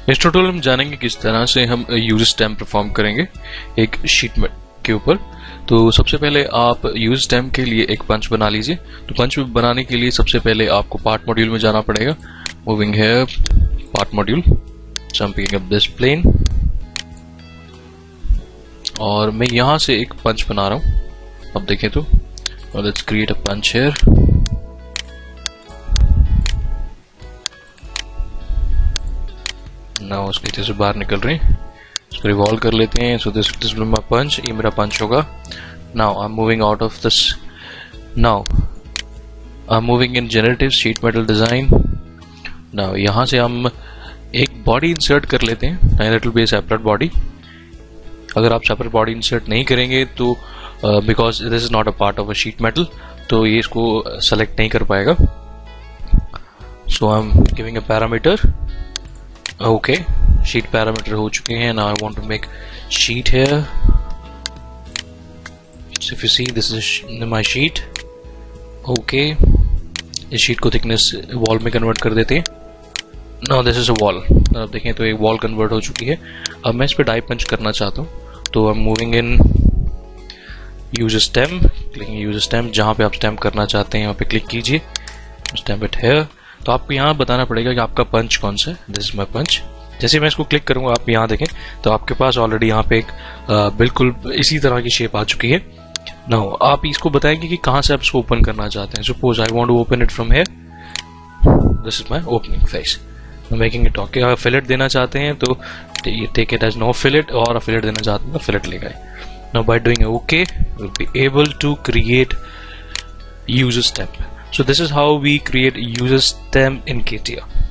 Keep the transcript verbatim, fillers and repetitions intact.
इस ट्यूटोरियल में जानेंगे किस तरह से हम यूज स्टैम्प परफॉर्म करेंगे एक शीट में के ऊपर। तो सबसे पहले आप यूज स्टैम्प के लिए एक पंच बना लीजिए। तो पंच बनाने के लिए सबसे पहले आपको पार्ट मॉड्यूल में जाना पड़ेगा। Moving here, part module, jumping up this plane, और मैं यहां से एक पंच बना रहा हूं। अब देखें तो let's create a punch here. Now उसके से बाहर निकल रहे हैं, इसको रिवॉल्व कर लेते हैं। So this this will my punch, ये मेरा पंच होगा। Now I am moving out of this. Now I am moving in generative sheet metal design. Now यहां से हम एक बॉडी इंसर्ट कर लेते हैं, and it will be a separate body. अगर आप सेपरेट बॉडी इंसर्ट नहीं करेंगे तो because this is not a part of a sheet metal, तो ये इसको सेलेक्ट नहीं कर पाएगा। So I am giving a parameter. Okay, sheet parameter हो चुके हैं। Now I want to make sheet here. If you see this is my sheet. Okay, इस शीट को थिकनेस वॉल में कन्वर्ट कर देते हैं। Now this is a wall. अब देखें तो एक वॉल कन्वर्ट हो चुकी है। अब मैं इस पे डाई पंच करना चाहता हूँ, तो I am moving in use stem, clicking use stem. जहां पे आप स्टेम्प करना चाहते हैं वहां पे क्लिक कीजिए, स्टेम्प इट हियर। तो आपको यहाँ बताना पड़ेगा कि आपका पंच कौन सा है। This is my punch. जैसे मैं इसको क्लिक करूंगा, आप यहाँ देखें तो आपके पास ऑलरेडी यहाँ पे एक आ, बिल्कुल इसी तरह की शेप आ चुकी है। नाउ आप इसको बताएंगे कि कहाँ से आप इसको ओपन करना चाहते हैं। Suppose I want to open it from here. This is my opening face. Making it okay. अगर फिलेट देना चाहते हैं तो take it as no fillet, और फिलेट देना चाहते हैं तो फिलेट लेगा। Now by doing okay will be able to create user step. So this is how we create user stamp in C A T I A.